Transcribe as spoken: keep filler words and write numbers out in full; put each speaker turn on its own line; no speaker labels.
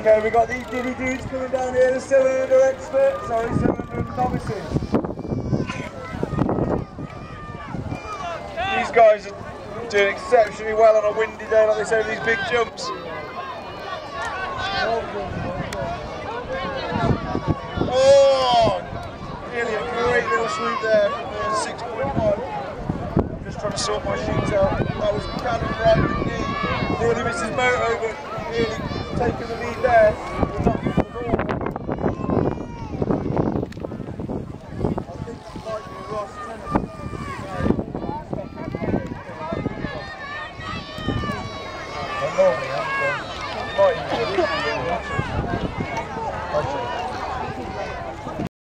Okay, we got these giddy dudes coming down here, the seven hundred experts, sorry, seven hundred novices. These guys are doing exceptionally well on a windy day, like they say, with these big jumps. Oh! Really a great little swoop there from six point one. I'm just trying to sort my shoes out. That was cannon right with me. Nearly missed his moto, but really taking the lead there.